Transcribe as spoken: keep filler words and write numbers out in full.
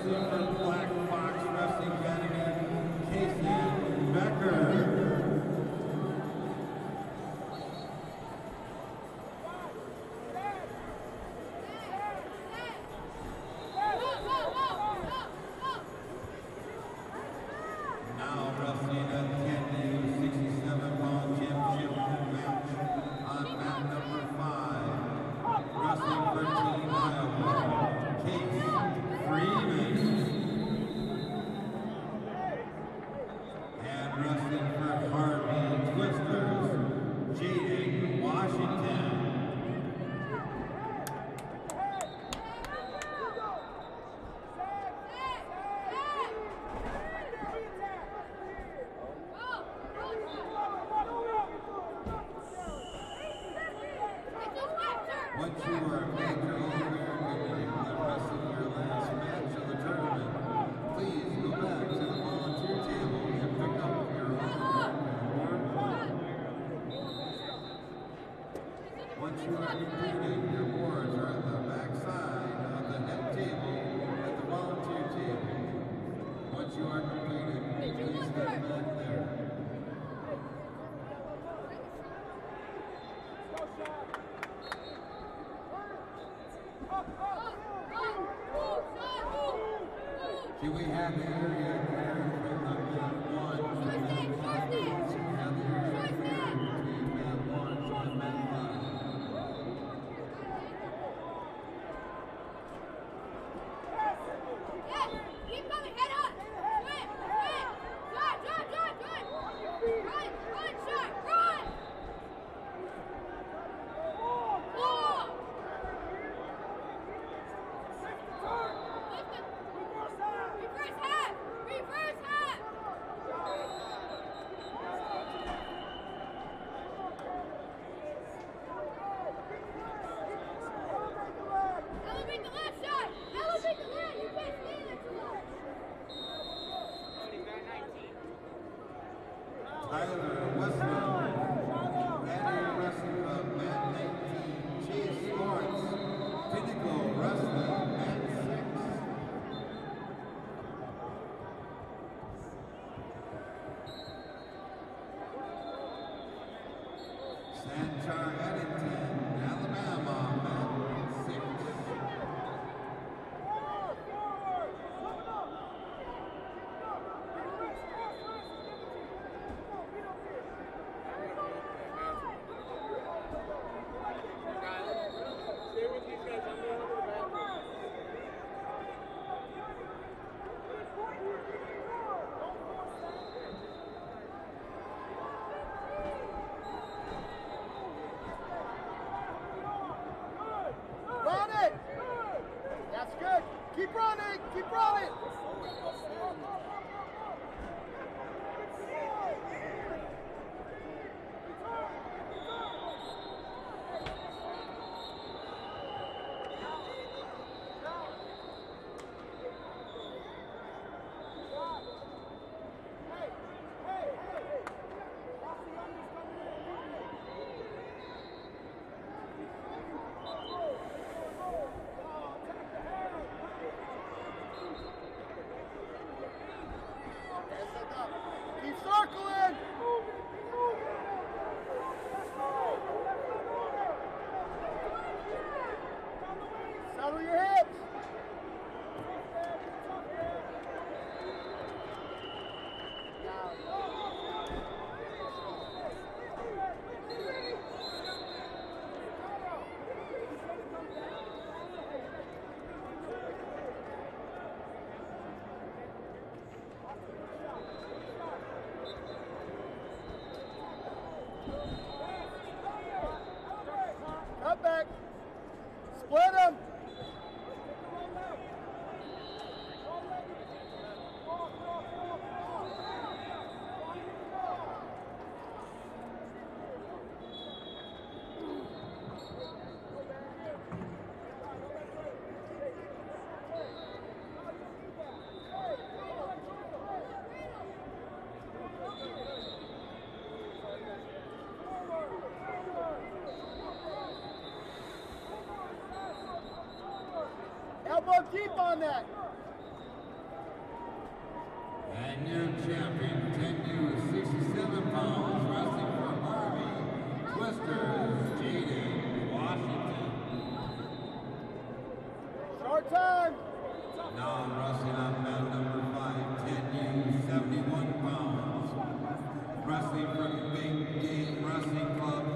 wrestling from Black Fox Wrestling Academy, Casey Becker. Now wrestling at the sixty-seven pound championship match on mat number five. Wrestling for Team Iowa, Case Freeman. And wrestling for Harvey Twisters, Jaden Washington. Once you are a major All-American and the rest of your last match of the tournament, please go back to the volunteer table and pick up your All-American award. Once you are completed, your awards are at the back side of the head table at the volunteer table. Once you are completed, please head back there. See, we have the area cleared from the mat one to mat five. We also have the area cleared between mat one and mat five. Yes, keep coming, head on. Swim, swim. Drive, drive, drive, drive. Run, run, shot, run. Four. Lift it. Reverse half! Reverse half! Elevate the left side! Elevate the left! You can't stay there too long! Tyler Westman, Gladiator Wrestling Club, mat nineteen, Chase Lawrence, Pinnacle Wrestling, mat six. Sanchar Eddington, Alabama, mat six. Stay with these guys. I'm going over the bathroom. Run it! That's good. Keep running. Keep running. Keep circling. Settle your hips. Cut back. Split them. Elbow deep on that. And your champion, ten U, sixty-seven pounds, wrestling for Harvey Twisters, Jaden Washington. Short time. Now wrestling on mat number five, ten U, seventy-one pounds, wrestling from Big Game Wrestling Club,